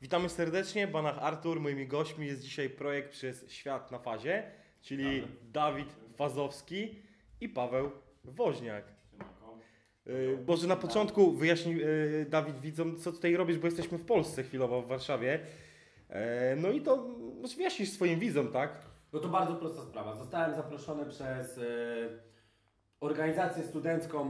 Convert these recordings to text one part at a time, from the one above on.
Witamy serdecznie, Banach Artur. Moimi gośćmi jest dzisiaj projekt Przez Świat na Fazie, czyli Dawid Fazowski i Paweł Woźniak. Może na początku wyjaśnij, Dawid, widzom, co tutaj robisz, bo jesteśmy w Polsce chwilowo, w Warszawie. No i to może wyjaśnisz swoim widzom, tak? No to bardzo prosta sprawa. Zostałem zaproszony przez organizację studencką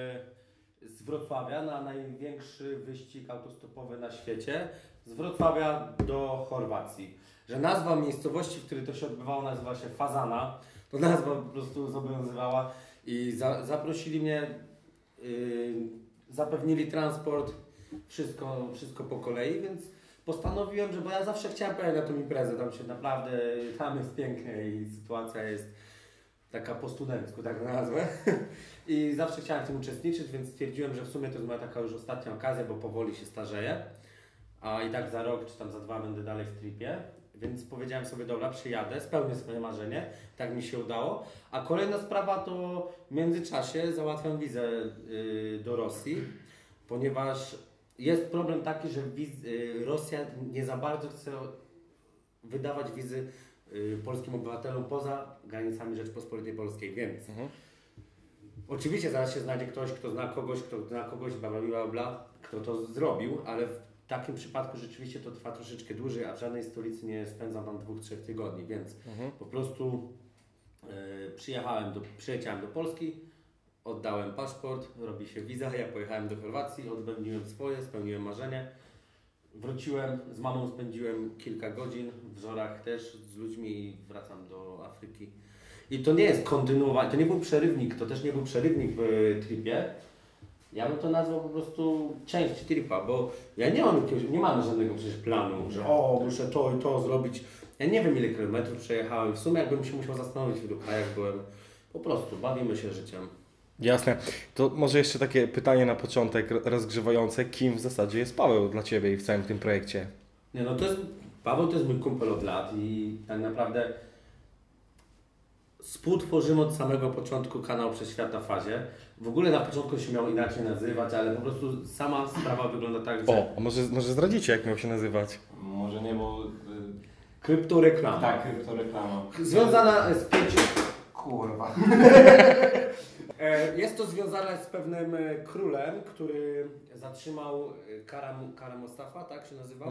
z Wrocławia na największy wyścig autostopowy na świecie. Z Wrocławia do Chorwacji. Że nazwa miejscowości, w której to się odbywało, nazywa się Fazana. To nazwa po prostu zobowiązywała i zaprosili mnie, zapewnili transport, wszystko po kolei, więc postanowiłem, bo ja zawsze chciałem pojechać na tą imprezę, tam jest pięknie i sytuacja jest taka po studencku, tak to nazwę. I zawsze chciałem w tym uczestniczyć, więc stwierdziłem, że w sumie to jest moja taka już ostatnia okazja, bo powoli się starzeję. A i tak za rok czy tam za 2 będę dalej w tripie. Więc powiedziałem sobie, dobra, przyjadę, spełnię swoje marzenie. Tak mi się udało. A kolejna sprawa to w międzyczasie załatwiam wizę do Rosji, ponieważ jest problem taki, że Rosja nie za bardzo chce wydawać wizy polskim obywatelom poza granicami Rzeczpospolitej Polskiej, więc oczywiście zaraz się znajdzie ktoś, kto zna kogoś, bla bla bla bla, kto to zrobił, ale w takim przypadku rzeczywiście to trwa troszeczkę dłużej, a w żadnej stolicy nie spędzam tam 2-3 tygodni, więc po prostu przyjechałem do Polski, oddałem paszport, robi się wiza, ja pojechałem do Chorwacji, odbędziłem swoje, spełniłem marzenie. Wróciłem, z mamą spędziłem kilka godzin, w Żorach też z ludźmi i wracam do Afryki. I to nie jest kontynuowanie, to nie był przerywnik, to też nie był przerywnik w tripie. Ja bym to nazwał po prostu część tripa, bo ja nie mam żadnego przecież planu, że muszę to i to zrobić. Ja nie wiem ile kilometrów przejechałem, w sumie jakbym się musiał zastanowić, w ilu krajach byłem. Po prostu bawimy się życiem. Jasne. To może jeszcze takie pytanie na początek rozgrzewające. Kim w zasadzie jest Paweł dla Ciebie i w całym tym projekcie? Nie, no Paweł to jest mój kumpel od lat i tak naprawdę współtworzymy od samego początku kanał Przez Świat na Fazie. W ogóle na początku się miał inaczej nazywać, ale po prostu sama sprawa wygląda tak, że... A może zdradzicie, jak miał się nazywać? Może nie, bo... Kryptoreklama. Tak, kryptoreklama. Związana z 5... Kurwa. Jest to związane z pewnym królem, który zatrzymał Kara Mustafa, tak się nazywał?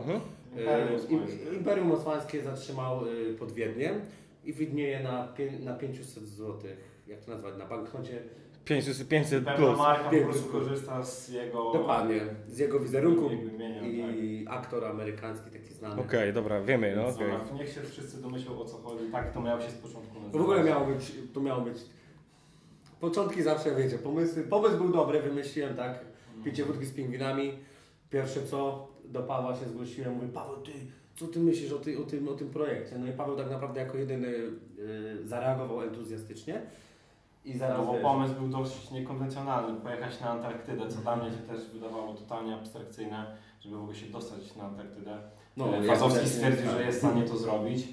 Imperium Osmańskie zatrzymał pod Wiedniem i widnieje na 500 zł. Jak to nazwać? Na banknocie? 500 Pewna plus. marka po prostu korzysta z jego... Dokładnie, z jego wizerunku imienia, i aktor amerykański taki znany. Okej, dobra, wiemy. No, okay. Niech się wszyscy domyślą, o co chodzi. Tak to miało się z początku nazywać. W ogóle to miało być... Początki zawsze, wiecie, pomysł był dobry, wymyśliłem tak, picie wódki z pingwinami. Pierwsze co, do Pawła się zgłosiłem, mówię, Paweł, co ty myślisz o tym projekcie? No i Paweł tak naprawdę jako jedyny zareagował entuzjastycznie. I zaraz bo pomysł był dość niekonwencjonalny, pojechać na Antarktydę, co dla mnie się też wydawało totalnie abstrakcyjne, żeby w ogóle się dostać na Antarktydę. Fazowski stwierdził, że jest w stanie to zrobić.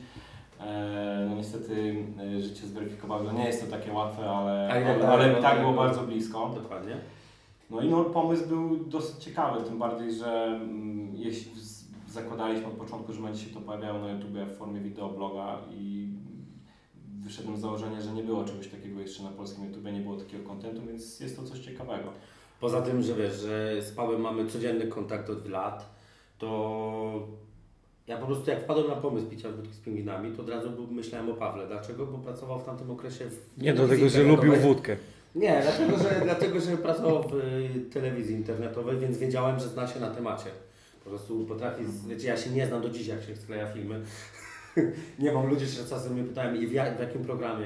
No niestety życie zweryfikowało, że nie jest to takie łatwe, ale i tak było bardzo blisko. Dokładnie. No i pomysł był dosyć ciekawy, tym bardziej, że jeśli zakładaliśmy od początku, że będzie się to pojawiało na YouTube w formie wideobloga i wyszedłem z założenia, że nie było czegoś takiego jeszcze na polskim YouTube, nie było takiego kontentu, więc jest to coś ciekawego. Poza tym, że wiesz, że z Pawłem mamy codzienny kontakt od lat, to ja po prostu jak wpadłem na pomysł picia wódki z pingwinami, to od razu myślałem o Pawle. Dlaczego? Bo pracował w tamtym okresie w Nie dlatego, że lubił wódkę. Nie, dlatego, że pracował w telewizji internetowej, więc wiedziałem, że zna się na temacie. Po prostu potrafi, wiecie, ja się nie znam do dziś, jak się skleja filmy. Nie mam, ludzie się czasem mnie pytają, w jakim programie?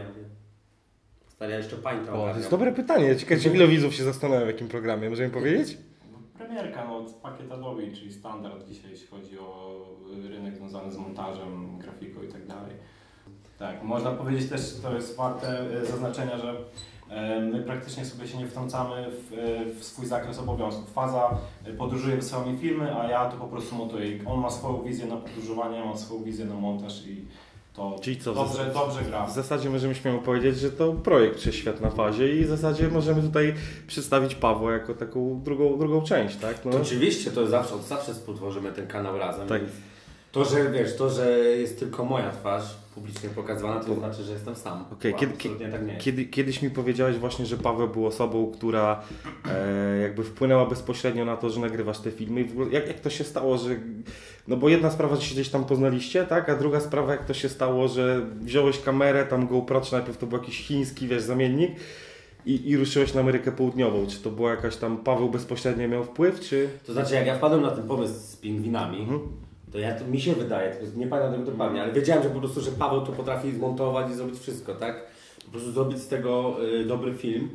Stary, ja jeszcze pańta ogarniam. To jest dobre pytanie. Ciekawe, ile widzów się zastanawia, w jakim programie. Możemy powiedzieć? Premierka, pakiet Adobe, czyli standard dzisiaj, jeśli chodzi o rynek związany z montażem, grafiką i tak dalej. Tak, można powiedzieć też, to jest warte zaznaczenia, że my praktycznie sobie się nie wtrącamy w swój zakres obowiązków. Faza podróżuje, wysyła mi filmy, a ja to po prostu montuję. On ma swoją wizję na podróżowanie, ja mam swoją wizję na montaż i to Czyli co, dobrze gra. W zasadzie możemy śmiało powiedzieć, że to projekt przez Świat na fazie i w zasadzie możemy tutaj przedstawić Pawła jako taką drugą część, tak? No. To oczywiście, to zawsze współtworzymy ten kanał razem. Tak. Więc to, że wiesz, to, że jest tylko moja twarz publicznie pokazywana, to znaczy, że jestem sam. Okej, Absolutnie tak nie jest. kiedyś mi powiedziałeś właśnie, że Paweł był osobą, która jakby wpłynęła bezpośrednio na to, że nagrywasz te filmy. I w ogóle jak to się stało, że... No bo jedna sprawa, że się gdzieś tam poznaliście, tak? A druga sprawa, jak to się stało, że wziąłeś kamerę, tam GoPro, czy najpierw to był jakiś chiński, wiesz, zamiennik i ruszyłeś na Amerykę Południową. Czy to była jakaś tam... Paweł bezpośrednio miał wpływ, czy... To znaczy, jak ja wpadłem na ten pomysł z pingwinami, to mi się wydaje, nie pamiętam tego dokładnie, ale wiedziałem, że po prostu, że Paweł to potrafi zmontować i zrobić wszystko, tak? Po prostu zrobić z tego dobry film.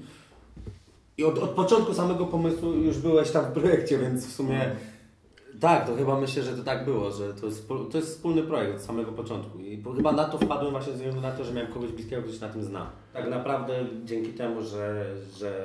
I od początku samego pomysłu już byłeś tam w projekcie, więc w sumie tak, to chyba myślę, że to tak było, że to jest wspólny projekt od samego początku. I chyba na to wpadłem właśnie ze względu na to, że miałem kogoś bliskiego, ktoś się na tym zna. Tak naprawdę dzięki temu, że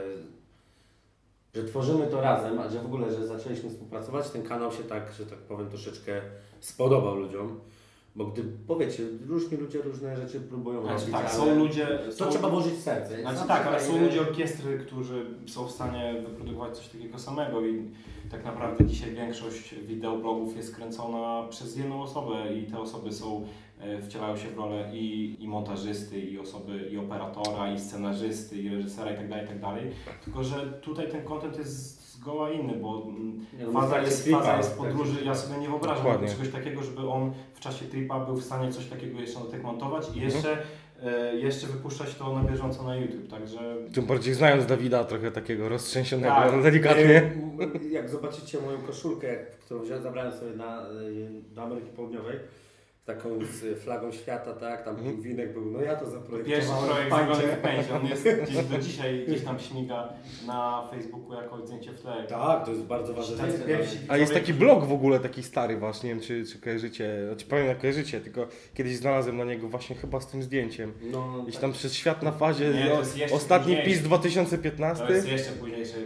tworzymy to razem, a że w ogóle, że zaczęliśmy współpracować, ten kanał się tak, że tak powiem, troszeczkę spodobał ludziom. Bo powiecie, różni ludzie różne rzeczy próbują robić, Tak, ale są ludzie... to trzeba włożyć w serce. Tak, ale są ludzie orkiestry, którzy są w stanie wyprodukować coś takiego samego i tak naprawdę dzisiaj większość wideoblogów jest kręcona przez jedną osobę i te osoby wcielają się w rolę i montażysty, i operatora, i scenarzysty, i reżysera itd. Tylko, że tutaj ten content jest zgoła inny, bo faza jest podróży. Ja sobie nie wyobrażam czegoś takiego, żeby on w czasie tripa był w stanie coś takiego jeszcze na tych montować i jeszcze wypuszczać to na bieżąco na YouTube, także... Tym bardziej znając Dawida, trochę takiego roztrzęsionego, Tak, delikatnie. Jak zobaczycie moją koszulkę, którą zabrałem sobie do Ameryki Południowej, taką z flagą świata, tak, tam pingwinek był, no ja to zaprojektowałem. Pierwszy projekt zrobiony w pędzie, on jest do dzisiaj gdzieś tam śmiga na Facebooku jako zdjęcie w tle. Tak, to jest bardzo ważne. A jest taki blog w ogóle, taki stary właśnie, nie wiem czy kojarzycie, znaczy powiem jak kojarzycie, tylko kiedyś znalazłem na niego właśnie chyba z tym zdjęciem. No, Gdzieś tam przez Świat na fazie, Nie, ostatni późniejszy. PiS 2015. To jest jeszcze późniejsze.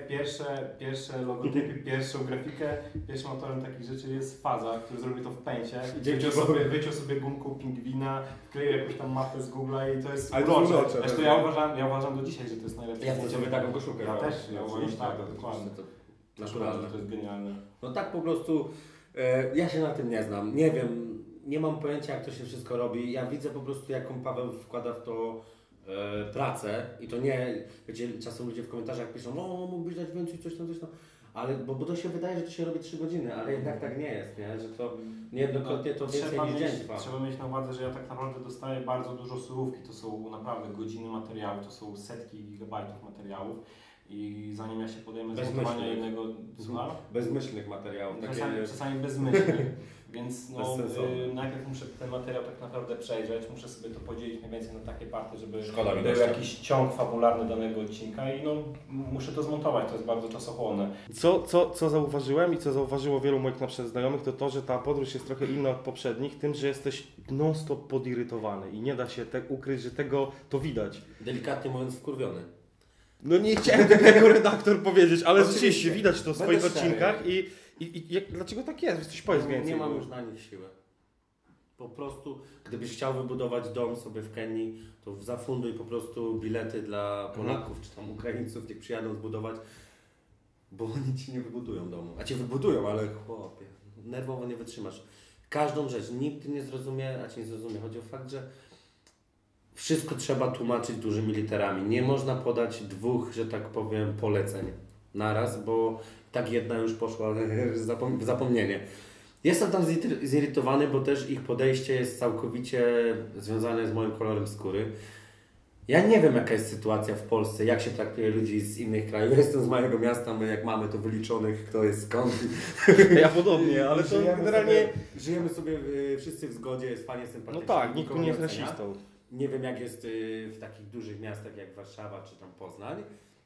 Pierwsze logotypy, pierwszą grafikę, pierwszym autorem takich rzeczy jest Faza, który zrobił to w pęcie. Wyciął sobie gumką pingwina, wkleił jakąś tam mapę z Google'a i to jest urocze. Zresztą ja uważam do dzisiaj, że to jest najlepsze. Ja chcę sobie taką koszulkę. Ja też, ja uważam, tak, dokładnie. Naturalne. To jest genialne. No tak po prostu, ja się na tym nie znam, nie wiem, nie mam pojęcia jak to się wszystko robi. Ja widzę po prostu jaką Paweł wkłada w to pracę i to nie, wiecie, czasem ludzie w komentarzach piszą, no mógłbyś dać więcej, coś tam. Ale, bo to się wydaje, że to się robi 3 godziny, ale jednak tak nie jest, nie? Że to niejednokrotnie to więcej niż dzień trwa. Trzeba mieć na uwadze, że ja tak naprawdę dostaję bardzo dużo surówki, to są naprawdę godziny materiału, to są setki gigabajtów materiałów i zanim ja się podejmę zmontowania jednego... Bezmyślnych materiałów. Czasami bezmyślnych, więc najpierw muszę ten materiał tak naprawdę przejrzeć, muszę sobie to podzielić mniej więcej na takie partie, żeby był jakiś ciąg fabularny danego odcinka i muszę to zmontować, to jest bardzo czasochłonne. Co zauważyłem i co zauważyło wielu moich na przykład znajomych, to, że ta podróż jest trochę inna od poprzednich, tym, że jesteś non-stop podirytowany i nie da się ukryć, że to widać. Delikatnie mówiąc wkurwiony. No nie chciałem tego jako redaktor powiedzieć, ale rzeczywiście widać to w swoich odcinkach dlaczego tak jest? Coś powiedz więcej. Nie mam już na nich siły. Po prostu, gdybyś chciał wybudować dom sobie w Kenii, to zafunduj po prostu bilety dla Polaków czy tam Ukraińców, niech przyjadą zbudować, bo oni ci nie wybudują domu. A ci wybudują, ale chłopie, nerwowo nie wytrzymasz. Każdą rzecz, nikt nie zrozumie, a ci nie zrozumie. Chodzi o fakt, że wszystko trzeba tłumaczyć dużymi literami. Nie można podać 2, że tak powiem, poleceń naraz, bo tak jedna już poszła w zapomnienie. Jestem tam zirytowany, bo też ich podejście jest całkowicie związane z moim kolorem skóry. Ja nie wiem, jaka jest sytuacja w Polsce, jak się traktuje ludzi z innych krajów. Jestem z małego miasta, my jak mamy to wyliczonych, kto jest skąd. Ja podobnie, ale to generalnie... Żyjemy sobie wszyscy w zgodzie, jest fajnie, sympatycznie. No tak, nikt tu nie jest rasistą. Nie wiem, jak jest w takich dużych miastach jak Warszawa czy tam Poznań,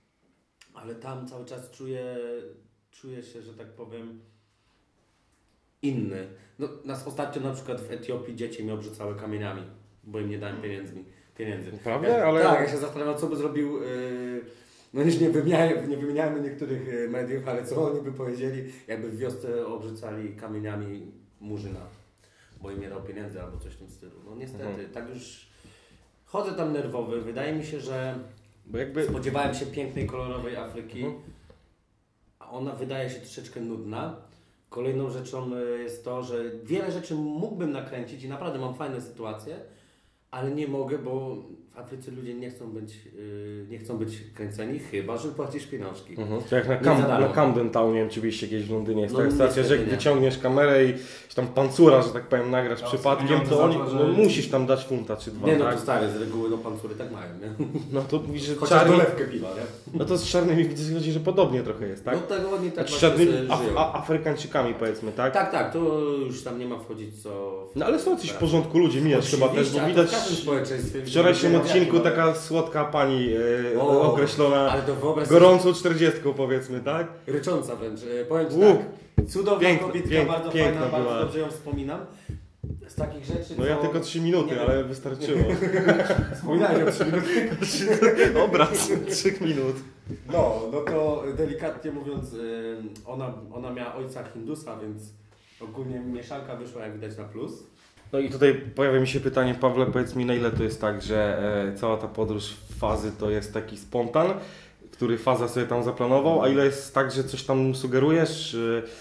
ale tam cały czas czuję się, że tak powiem, inny. No, nas ostatnio na przykład w Etiopii dzieci mnie obrzucały kamieniami, bo im nie dałem pieniędzy. Prawda? Ale... Tak, ja się zastanawiam, co by zrobił, no już nie wymieniajmy niektórych mediów, ale co oni by powiedzieli, jakby w wiosce obrzucali kamieniami Murzyna. bo im nie dał pieniędzy albo coś w tym stylu. No niestety, tak już chodzę tam nerwowy. Wydaje mi się, że Bo jakby... spodziewałem się pięknej, kolorowej Afryki, a ona wydaje się troszeczkę nudna. Kolejną rzeczą jest to, że wiele rzeczy mógłbym nakręcić i naprawdę mam fajne sytuacje, ale nie mogę, bo w Afryce ludzie nie chcą być kręceni, chyba że płacisz pieniążki. To jak na Camden Town, nie wiem czy byliście gdzieś w Londynie, jest taka sytuacja, że jak wyciągniesz kamerę i tam pancura, że tak powiem, nagrasz przypadkiem, to musisz tam dać funta czy dwa. Nie no tak? to stary, z reguły pancury tak mają, nie? No to widzisz, że Chociaż dolewkę piwa, nie? No to z czarnymi widzę, że podobnie trochę jest, tak? No tego oni tak z czarnymi żyją. Afrykańczykami powiedzmy, tak? Tak, to już tam nie ma wchodzić co... No ale są coś w porządku ludzie, mijasz chyba też, bo widać w wczorajszym odcinku taka słodka pani określona ale to wyobraź gorącą 40 powiedzmy, tak? Rycząca wręcz. Powiem Ci tak, cudowna kobitka, bardzo piękna fajna, była. bardzo dobrze ją wspominam. Z takich rzeczy, No ja tylko 3 minuty, ale wystarczyło. Wspominałem o 3 minuty. Obraz 3 minut. No to delikatnie mówiąc, ona miała ojca Hindusa, więc ogólnie mieszanka wyszła jak widać na plus. No i tutaj pojawia mi się pytanie, Pawle, powiedz mi, na ile to jest tak, że cała ta podróż Fazy to jest taki spontan, który Faza sobie tam zaplanował, a ile jest tak, że coś tam mu sugerujesz,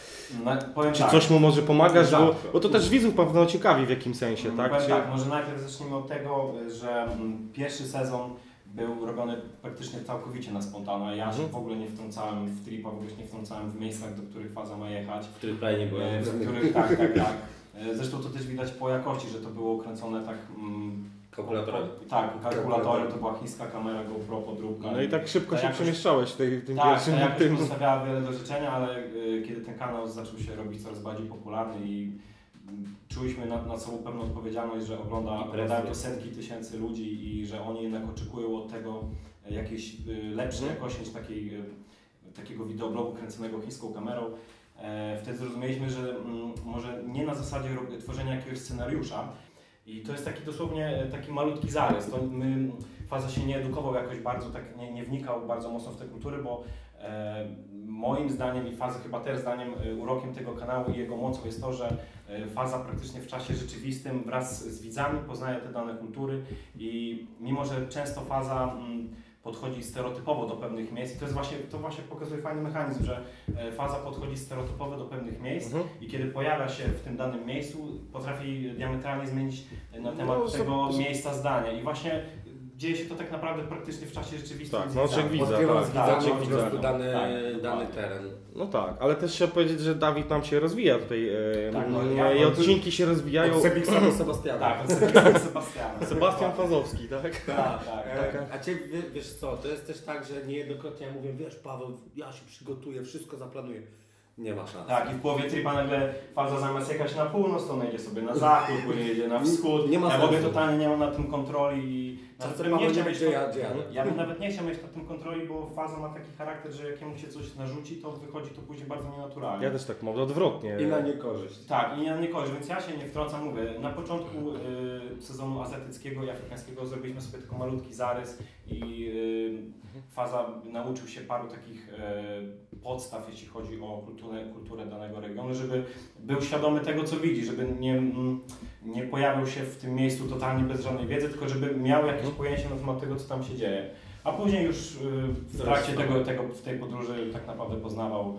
czy coś mu może pomagasz, bo to też widzów pewno ciekawi w jakim sensie, tak? Tak, może najpierw zacznijmy od tego, że pierwszy sezon był robiony praktycznie całkowicie na spontana. Ja się w ogóle nie wtrącałem w tripa, w ogóle się nie wtrącałem w miejscach, do których Faza ma jechać. W których prawie nie było. Tak. Zresztą to też widać po jakości, że to było kręcone tak... Kalkulatorem? Kalkulatorem, to była chińska kamera GoPro podróbka. No i tak szybko się przemieszczałeś w tym tak, pierwszym Tak, jakoś postawiała wiele do życzenia, ale kiedy ten kanał zaczął się robić coraz bardziej popularny i czuliśmy na sobą pewną odpowiedzialność, że oglądają to setki tysięcy ludzi i że oni jednak oczekują od tego jakiejś lepszej jakości niż takiego wideoblogu kręconego chińską kamerą. Wtedy zrozumieliśmy, że może nie na zasadzie tworzenia jakiegoś scenariusza. I to jest taki dosłownie taki malutki zarys. Faza się nie edukował jakoś bardzo, tak nie wnikał bardzo mocno w te kultury, bo moim zdaniem i Fazy chyba też zdaniem urokiem tego kanału i jego mocą jest to, że Faza praktycznie w czasie rzeczywistym wraz z widzami poznaje te dane kultury i mimo, że często Faza podchodzi stereotypowo do pewnych miejsc i to właśnie pokazuje fajny mechanizm, że Faza podchodzi stereotypowo do pewnych miejsc i kiedy pojawia się w tym danym miejscu, potrafi diametralnie zmienić na temat tego miejsca zdanie i właśnie dzieje się to tak naprawdę praktycznie w czasie rzeczywistym. Tak, no oczek widza. Dany teren. No tak, ale też trzeba powiedzieć, że Dawid nam się rozwija tutaj. I odcinki się rozwijają. Od Sebiksa do Sebastiana. Tak, od Sebiksa do Sebastiana. Sebastian Fazowski, tak? Tak. A Cię, wiesz co, to jest też tak, że niejednokrotnie ja mówię, wiesz Paweł, ja się przygotuję, wszystko zaplanuję. Nie ma szans. Tak, i w połowie tripa nagle Faza zamiast jechać na północ, to jedzie sobie na zachód, później jedzie na wschód. Nie ma ja w ogóle sensu. totalnie nie mam na tym kontroli i ja bym nawet nie chciał mieć na tym kontroli, bo Faza ma taki charakter, że jak jemu się coś narzuci, to wychodzi to później bardzo nienaturalnie. Ja też tak mam, odwrotnie. I na niekorzyść. Tak, i na niekorzyść, więc ja się nie wtrącam, mówię, na początku sezonu azjatyckiego i afrykańskiego zrobiliśmy sobie tylko malutki zarys i Faza nauczył się paru takich podstaw, jeśli chodzi o kulturę danego regionu, żeby był świadomy tego, co widzi, żeby nie pojawił się w tym miejscu totalnie bez żadnej wiedzy, tylko żeby miał jakieś pojęcie na temat tego, co tam się dzieje. A później już w trakcie w tej podróży tak naprawdę poznawał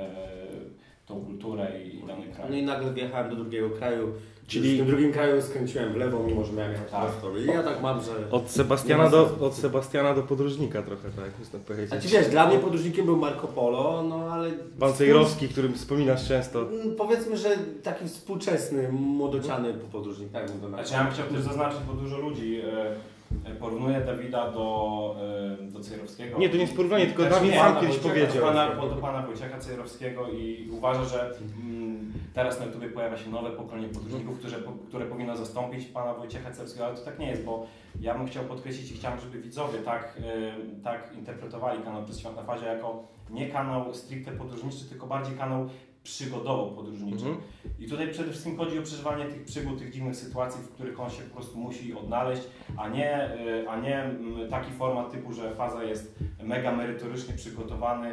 tą kulturę i dany kraj. No i nagle wjechałem do drugiego kraju, czyli w tym drugim kraju skręciłem w lewo, mimo że miałem jechać prosto. I ja tak mam, że... Od Sebastiana do podróżnika trochę, tak można powiedzieć. A Ci wiesz, dla mnie podróżnikiem był Marco Polo, no ale... Pan Cejrowski, którym wspominasz często. Powiedzmy, że taki współczesny, młodociany podróżnik, tak bym to nazwał. Znaczy ja bym chciał też zaznaczyć, bo dużo ludzi porównuje Dawida do Cejrowskiego. Nie, to nie jest porównanie, tylko Dawid sam kiedyś powiedział. Do pana Wojciecha Cejrowskiego i uważa, że teraz na YouTubie pojawia się nowe pokolenie podróżników, które powinno zastąpić pana Wojciecha Cejrowskiego, ale to tak nie jest, bo ja bym chciał podkreślić i chciałem, żeby widzowie tak interpretowali kanał Przez Świat na Fazie jako nie kanał stricte podróżniczy, tylko bardziej kanał przygodowo-podróżniczy. I tutaj przede wszystkim chodzi o przeżywanie tych przygód, tych dziwnych sytuacji, w których on się po prostu musi odnaleźć, a nie taki format typu, że Faza jest mega merytorycznie przygotowany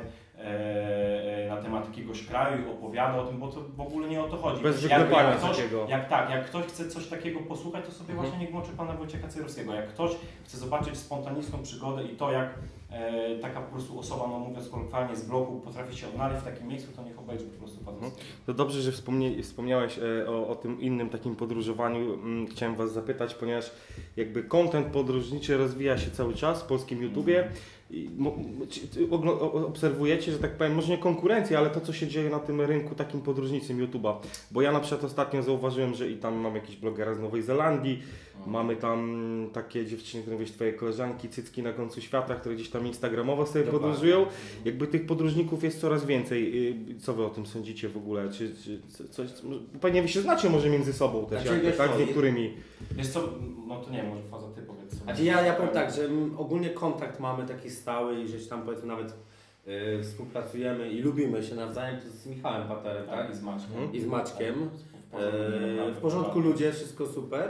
na temat jakiegoś kraju i opowiada o tym, bo to w ogóle nie o to chodzi. Bez wyklepania ktoś, takiego. jak ktoś chce coś takiego posłuchać, to sobie właśnie niech włączy pana Wojciecha Cejrowskiego. Jak ktoś chce zobaczyć spontaniczną przygodę i to, jak taka po prostu osoba, no mówiąc kolokwialnie, z bloku potrafi się odnaleźć w takim miejscu, to niech obejrzy po prostu Fazowskiego. To dobrze, że wspomniałeś o tym innym takim podróżowaniu. Chciałem Was zapytać, ponieważ jakby content podróżniczy rozwija się cały czas w polskim YouTubie. I obserwujecie, że tak powiem, może nie konkurencję, ale to, co się dzieje na tym rynku takim podróżniczym YouTube'a. Bo ja na przykład ostatnio zauważyłem, że i tam mam jakiś blogera z Nowej Zelandii, mamy tam takie dziewczyny, które mówisz, twoje koleżanki, cycki na końcu świata, które gdzieś tam instagramowo sobie podróżują. Jakby tych podróżników jest coraz więcej. Co Wy o tym sądzicie w ogóle? Czy coś, pewnie Wy się znacie może między sobą też, tak, z niektórymi. Wiesz co, no to nie, może Faza ty powiedz sobie. Znaczy ja powiem tak, że ogólnie kontakt mamy taki stały i że tam powiedzmy nawet współpracujemy i lubimy się nawzajem, to z Michałem Paterem, tak? I z Maćkiem. I z Maćkiem. W porządku tak. ludzie, wszystko super.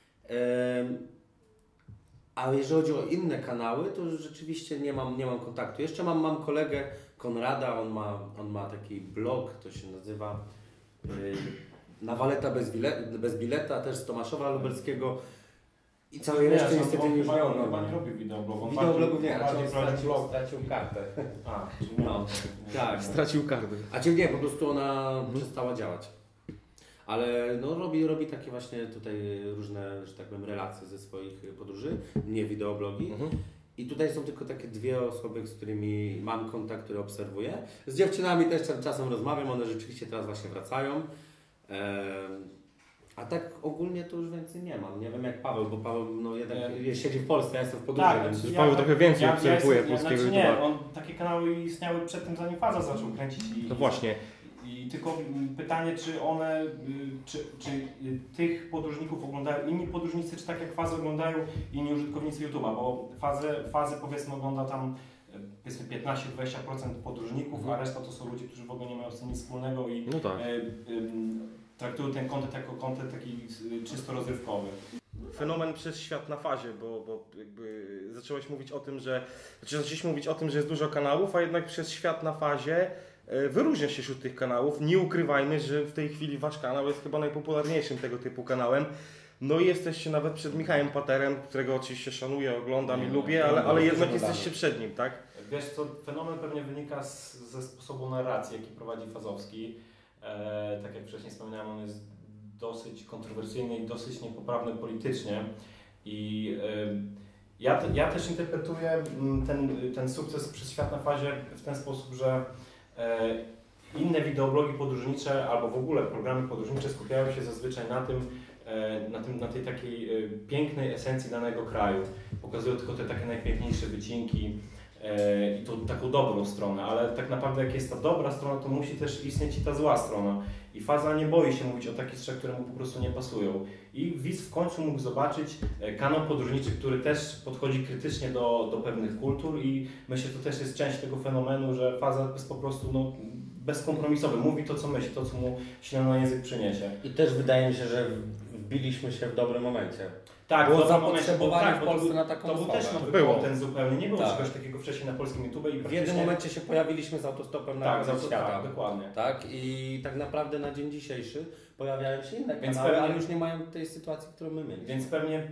A jeżeli chodzi o inne kanały, to rzeczywiście nie mam kontaktu. Jeszcze mam kolegę Konrada, on ma taki blog, to się nazywa Nawaleta bez bileta, też z Tomaszowa Lubelskiego. I całej reszty niestety nie oglądam. Chyba nie robi wideoblogów. Wideoblogów nie, a bardziej prowadzi blog. stracił kartę. A, czyli No, tak. Stracił kartę. A czyli nie, po prostu ona przestała działać. Ale no, robi takie właśnie tutaj różne, że tak powiem, relacje ze swoich podróży, nie wideoblogi. I tutaj są tylko takie dwie osoby, z którymi mam kontakt, które obserwuję. Z dziewczynami też czasem rozmawiam, one rzeczywiście teraz właśnie wracają. A tak ogólnie to już więcej nie mam. Nie wiem jak Paweł, bo Paweł no, jednak siedzi w Polsce, ja jestem w podróży. Tak, więc... Paweł trochę więcej obserwuje polskiego znaczy YouTube'a. nie, takie kanały istniały przed tym, zanim Faza zaczął kręcić. To właśnie. I tylko pytanie, czy one, czy tych podróżników oglądają inni podróżnicy, czy tak jak Fazę oglądają inni użytkownicy YouTube'a, bo Fazy powiedzmy ogląda tam powiedzmy 15-20% podróżników, a reszta to są ludzie, którzy w ogóle nie mają z tym nic wspólnego i No tak. traktują ten content jako content taki czysto rozrywkowy. Fenomen przez świat na fazie, bo jakby zaczęliśmy mówić o tym, że jest dużo kanałów, a jednak przez świat na fazie wyróżnia się wśród tych kanałów. Nie ukrywajmy, że w tej chwili Wasz kanał jest chyba najpopularniejszym tego typu kanałem. No i jesteście nawet przed Michałem Paterem, którego oczywiście szanuję, oglądam i lubię, ale jednak jesteście przed nim, tak? Wiesz co, fenomen pewnie wynika ze sposobu narracji, jaki prowadzi Fazowski. Tak jak wcześniej wspominałem, on jest dosyć kontrowersyjny i dosyć niepoprawny politycznie. I ja też interpretuję ten sukces przez świat na fazie w ten sposób, że inne wideoblogi podróżnicze albo w ogóle programy podróżnicze skupiają się zazwyczaj na tej takiej pięknej esencji danego kraju. Pokazują tylko te takie najpiękniejsze wycinki i tą taką dobrą stronę, ale tak naprawdę jak jest ta dobra strona, to musi też istnieć i ta zła strona. I Faza nie boi się mówić o takich rzeczach, które mu po prostu nie pasują. I widz w końcu mógł zobaczyć kanał podróżniczy, który też podchodzi krytycznie do pewnych kultur i myślę, że to też jest część tego fenomenu, że Faza jest po prostu bezkompromisowy. Mówi to, co myśli, to, co mu się na język przyniesie. I też wydaje mi się, że wbiliśmy się w dobrym momencie. Tak, było zapotrzebowanie w Polsce bo na taką to był też nowy było. content zupełnie, nie było Tak. czegoś takiego wcześniej na polskim YouTube i W jednym momencie się pojawiliśmy z autostopem na tak, koniec świata. tak, dokładnie. Tak? I tak naprawdę na dzień dzisiejszy pojawiają się inne Więc kanały, pewnie- ale już nie mają tej sytuacji, którą my mieliśmy. Więc pewnie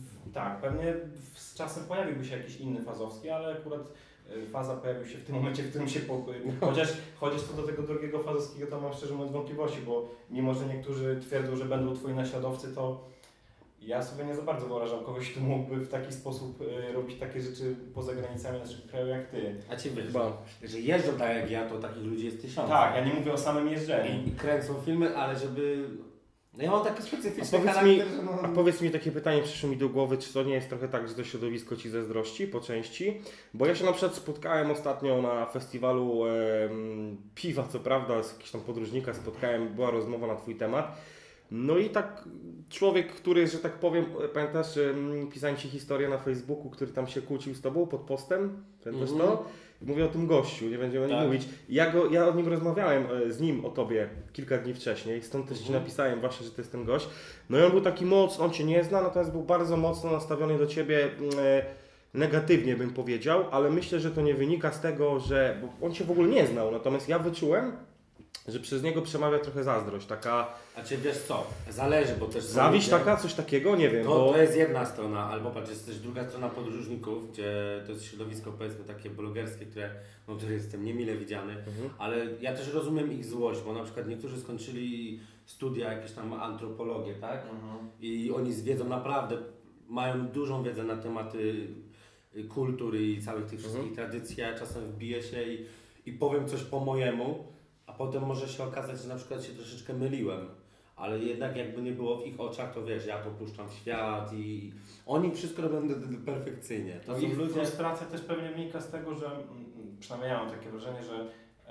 z czasem pojawiłby się jakiś inny Fazowski, ale akurat Faza pojawił się w tym momencie, w którym się chociaż co do tego drugiego Fazowskiego, to mam szczerze mówiąc wątpliwości, bo mimo, że niektórzy twierdzą, że będą twoi naśladowcy, to ja sobie nie za bardzo wyobrażam kogoś, kto mógłby w taki sposób robić takie rzeczy poza granicami naszego kraju jak ty. A ci wiesz, Chyba. że jeżdżą tak jak ja, to takich ludzi jest tysiące. Tak, ja nie mówię o samym jeżdżeniu. I kręcą filmy, ale żeby... No ja mam taki specyficzny A charakter, że A powiedz mi, takie pytanie przyszło mi do głowy, czy to nie jest trochę tak, że to środowisko Ci zazdrości po części? Bo ja się na przykład spotkałem ostatnio na festiwalu piwa, co prawda, z jakiegoś tam podróżnika spotkałem, była rozmowa na Twój temat. No i tak człowiek, który, że tak powiem, pamiętasz, pisałem Ci historię na Facebooku, który tam się kłócił z Tobą pod postem? Pamiętasz to? Mówię o tym gościu, nie będziemy o nim mówić. Ja o nim rozmawiałem z nim, o Tobie kilka dni wcześniej, stąd też Ci napisałem właśnie, że to jest ten gość. No i on był taki mocny, on Cię nie zna, natomiast był bardzo mocno nastawiony do Ciebie negatywnie bym powiedział, ale myślę, że to nie wynika z tego, że bo on się w ogóle nie znał, natomiast ja wyczułem, że przez niego przemawia trochę zazdrość, taka A czy wiesz co, zależy, bo też... są zawiść ludzie- taka, coś takiego, nie wiem, To, bo... to jest jedna strona, albo patrz, jest też druga strona podróżników, gdzie to jest środowisko powiedzmy takie blogerskie, które jestem niemile widziany, ale ja też rozumiem ich złość, bo na przykład niektórzy skończyli studia, jakieś tam antropologię, tak? I oni z wiedzą naprawdę, mają dużą wiedzę na tematy kultury i całych tych wszystkich tradycji, ja czasem wbiję się i powiem coś po mojemu, a potem może się okazać, że na przykład się troszeczkę myliłem. Ale jednak jakby nie było w ich oczach, to wiesz, ja to puszczam w świat i oni wszystko robią perfekcyjnie. To To są ich ludzie... frustracja też pewnie wynika z tego, że przynajmniej ja mam takie wrażenie, że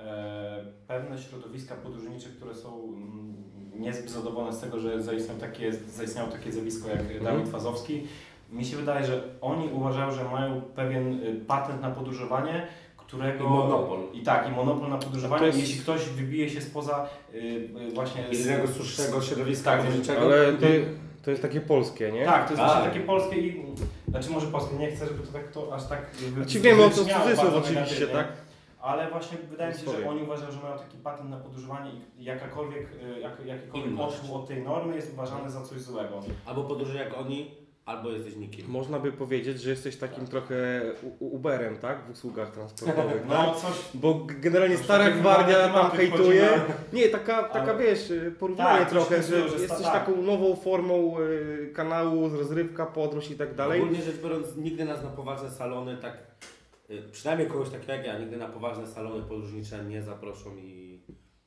pewne środowiska podróżnicze, które są niezbyt zadowolone z tego, że zaistniało takie zjawisko jak Dawid Fazowski, mi się wydaje, że oni uważają, że mają pewien patent na podróżowanie, którego... I monopol. I monopol na podróżowanie. To jest- Jeśli ktoś wybije się spoza właśnie... Jedynego słusznego środowiska Tak, podróżniczego. Ale to jest takie polskie, nie? Tak, to jest Tak. właśnie takie polskie i... Znaczy może polskie, nie chcę, żeby to aż tak... Znaczy wiemy o co wybrzmiało cudzysłów bardzo oczywiście, negatywnie. tak? Ale właśnie wydaje mi się, że Sorry. oni uważają, że mają taki patent na podróżowanie i jakikolwiek Inność. odchód od tej normy jest uważany za coś złego. Albo podróżuj jak oni, albo jesteś nikim. Można by powiedzieć, że jesteś takim trochę Uberem, tak? W usługach transportowych, tak? No coś... Bo generalnie Już stara takie gwardia tam tematy hejtuje. wchodzimy. Nie, taka Ale- wiesz, porównanie Tak, trochę, coś że takiego, że jesteś tak. taką nową formą kanału, rozrywka, podróż i tak dalej. Ogólnie rzecz biorąc, nigdy nas na poważne salony tak, przynajmniej kogoś takiego jak ja, nigdy na poważne salony podróżnicze nie zaproszą i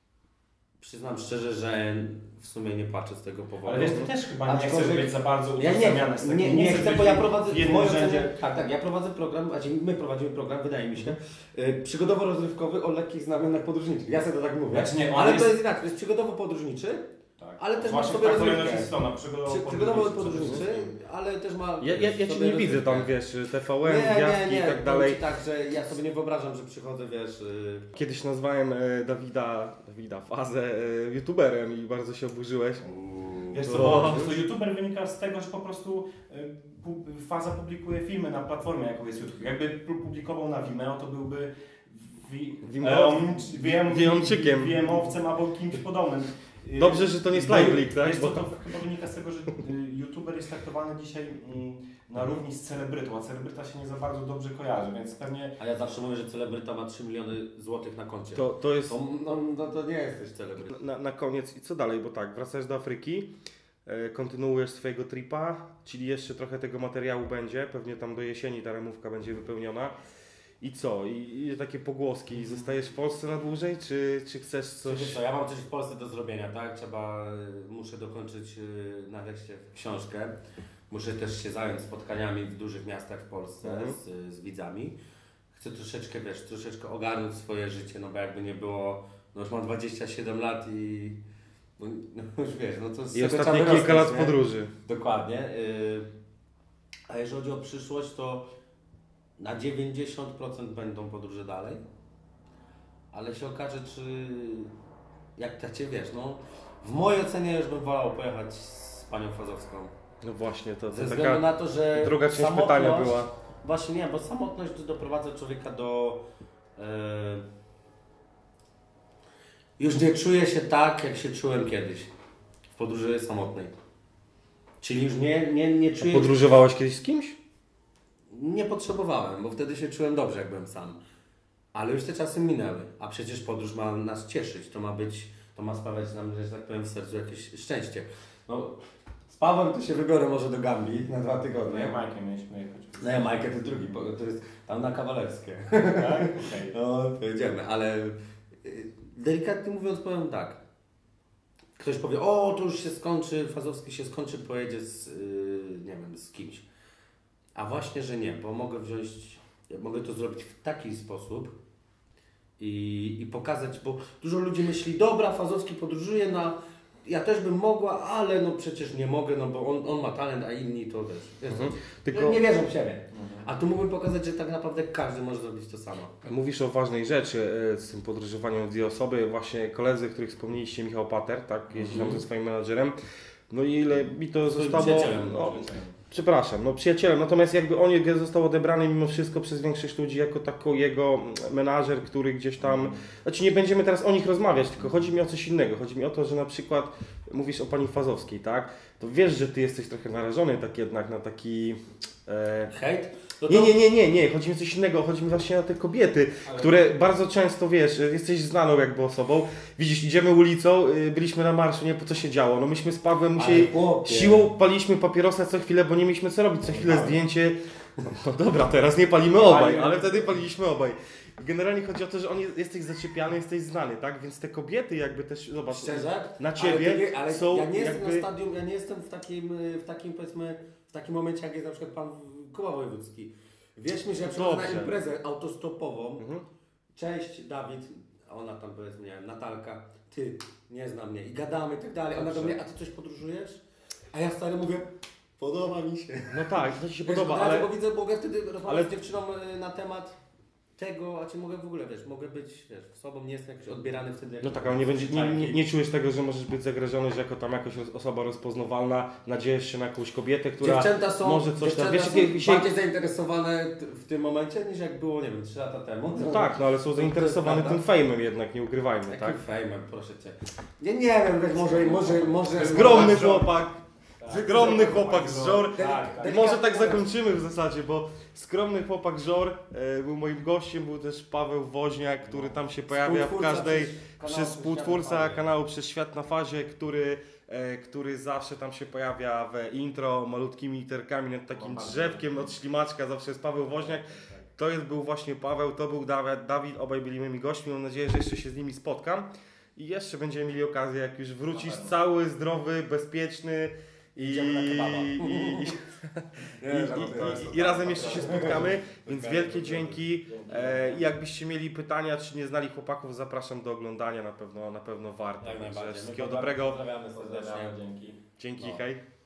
przyznam szczerze, że w sumie nie płaczę z tego powodu. Ale wiesz, ty też chyba nie Aczkolwiek- chcesz być za bardzo Ja utożsamiany z tego. nie chcesz chcę, być bo ja prowadzę w w jednym moim rzędzie. ocenie, tak, ja prowadzę program, my prowadzimy program, wydaje mi się, przygodowo-rozrywkowy o lekkich znamionach podróżniczych. Ja sobie to tak mówię. Znaczy nie, on Ale jest- to jest inaczej, to jest przygodowo-podróżniczy, Tak. ale też Właśnie ma sobie tak rozrywkę. jest strona, Przygodowo-podróżniczy, ale też ma... Ja cię sobie nie widzę rozrywkę. tam, wiesz, TVN, gwiazdki i tak powiem dalej. ci tak, że ja sobie nie wyobrażam, że przychodzę, wiesz... Kiedyś nazwałem Dawida Fazę youtuberem i bardzo się oburzyłeś. Wiesz co, O. po prostu youtuber wynika z tego, że po prostu Faza publikuje filmy na platformie, jaką jest YouTube. Jakby publikował na Vimeo, to byłby Wiemowczykiem. Wiemowcem albo kimś podobnym. Dobrze, że to nie jest live leak, tak? Wiesz co, to chyba wynika z tego, że youtuber jest traktowany dzisiaj na równi z celebrytą, a celebryta się nie za bardzo dobrze kojarzy, więc pewnie... A ja zawsze mówię, że celebryta ma 3 miliony złotych na koncie. To jest To nie jesteś celebrytą. na koniec i co dalej, bo tak, wracasz do Afryki, kontynuujesz swojego tripa, czyli jeszcze trochę tego materiału będzie, pewnie tam do jesieni ta ramówka będzie wypełniona. I co? I takie pogłoski. Zostajesz w Polsce na dłużej, czy chcesz coś... Wiesz co, ja mam coś w Polsce do zrobienia, tak? Muszę dokończyć nareszcie książkę. Muszę też się zająć spotkaniami w dużych miastach w Polsce z widzami. Chcę troszeczkę, wiesz, ogarnąć swoje życie, no bo jakby nie było, no już mam 27 lat i no już wiesz, no to z I tego ostatnie trzeba kilka lat wyrosnąć, nie? podróży. Dokładnie. A jeżeli chodzi o przyszłość, to na 90% będą podróże dalej, ale się okaże, czy jak tak cię wiesz, no w mojej ocenie już bym wolał pojechać z panią Fazowską. No właśnie, to Ze względu taka na to, że druga część pytania była. Właśnie nie, bo samotność doprowadza człowieka do... już nie czuję się tak, jak się czułem kiedyś w podróży samotnej. Czyli już nie czuję... Podróżowałeś kiedyś z kimś? Nie potrzebowałem, bo wtedy się czułem dobrze, jak byłem sam. Ale już te czasy minęły, a przecież podróż ma nas cieszyć, to ma sprawiać nam, że tak powiem, w sercu jakieś szczęście. No, z Pawłem to się wybiorę może do Gambii na 2 tygodnie. Na Jamajkę mieliśmy jechać. Na Jamajkę to drugi, bo to jest tam na Kawalerskie. Tak? Okej. No, pojedziemy, ale delikatnie mówiąc powiem tak. Ktoś powie, o, to już się skończy, Fazowski się skończy, pojedzie z, nie wiem, z kimś. A właśnie, że nie, bo mogę to zrobić w taki sposób i pokazać, bo dużo ludzi myśli, dobra, Fazowski podróżuje ja też bym mogła, ale no przecież nie mogę, no bo on ma talent, a inni to wiesz. Tylko Nie wierzą w siebie. A tu mógłbym pokazać, że tak naprawdę każdy może zrobić to samo. mówisz o ważnej rzeczy z tym podróżowaniem w 2 osoby. Właśnie koledzy, których wspomnieliście, Michał Pater, tak, jeździ tam ze swoim menadżerem. No i ile mi to Swoim zostało... przyjacielem. No, przepraszam, no przyjacielem, natomiast jakby on został odebrany mimo wszystko przez większość ludzi jako tako jego menażer, który gdzieś tam, znaczy nie będziemy teraz o nich rozmawiać, tylko chodzi mi o coś innego, chodzi mi o to, że na przykład mówisz o pani Fazowskiej, tak, to wiesz, że ty jesteś trochę narażony tak jednak na taki... Hejt? No to... Nie, chodzi mi o coś innego, chodzi mi właśnie o te kobiety, które bardzo często, wiesz, jesteś znaną jakby osobą, widzisz, idziemy ulicą, byliśmy na marszu, nie, po co się działo, no myśmy z Pawłem musieli, siłą paliliśmy papierosa co chwilę, bo nie mieliśmy co robić, co chwilę zdjęcie, no dobra, teraz nie palimy obaj, ale wtedy paliliśmy obaj. Generalnie chodzi o to, że jesteś zaczepiany, jesteś znany, tak, więc te kobiety jakby też, zobacz, szczerze? na ciebie ale są ja nie jakby... jestem na stadium, ja nie jestem w takim powiedzmy, w takim momencie jak jest na przykład pan Kuba Wojewódzki. Wierz mi, że ja przychodzę na imprezę autostopową, cześć Dawid, a ona tam powiedzmy, nie wiem, Natalka, ty, nie znam mnie i gadamy i tak dalej, ona do mnie, a ty coś podróżujesz? A ja stary mówię, podoba mi się. No tak, to ci się Wiesz, podoba, ale... ale... Bo widzę, mogę wtedy rozmawiać z dziewczyną na temat tego, a czy mogę w ogóle, wiesz, mogę być, wiesz, sobą, nie jestem jakoś odbierany wtedy jak... No tak, ale nie czujesz tego, że możesz być zagrożony, że jako tam jakaś osoba rozpoznawalna nadziejesz się na jakąś kobietę, która dziewczęta są, może coś tam... Wiesz, są bardziej zainteresowane w tym momencie niż jak było, nie wiem, 3 lata temu. No tak, no ale są zainteresowane tym fejmem jednak, nie ukrywajmy, Jakim tak? fejmem, proszę Cię. Nie wiem, wiesz, może... Skromny chłopak, skromny chłopak z żor. Tak. Może tak zakończymy w zasadzie, bo skromny chłopak żor był moim gościem, był też Paweł Woźniak, który tam się pojawia w każdej, współtwórca kanału Przez Świat na Fazie, który zawsze tam się pojawia w intro malutkimi literkami nad takim drzewkiem od ślimaczka, zawsze jest Paweł Woźniak. Był właśnie Paweł, to był Dawid, obaj byli moimi gośćmi, mam nadzieję, że jeszcze się z nimi spotkam i jeszcze będziemy mieli okazję, jak już wrócisz cały, zdrowy, bezpieczny i razem jeszcze się spotkamy, więc wielkie dzięki. I jakbyście mieli pytania, czy nie znali chłopaków, zapraszam do oglądania, na pewno warto. Jak najbardziej. Wszystkiego dobrego. Pozdrawiamy serdecznie. Dzięki. Dzięki, hej.